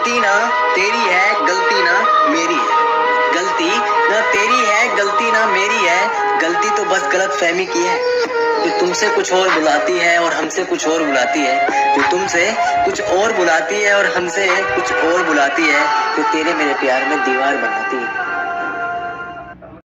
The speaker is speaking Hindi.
गलती ना तेरी है, गलती ना मेरी है। गलती ना तेरी है, गलती ना मेरी है। गलती तो बस गलत फहमी की है, जो तुमसे कुछ और बुलाती है और हमसे कुछ और बुलाती है। जो तुमसे कुछ और बुलाती है और हमसे कुछ और बुलाती है। जो तेरे मेरे प्यार में दीवार बनाती है।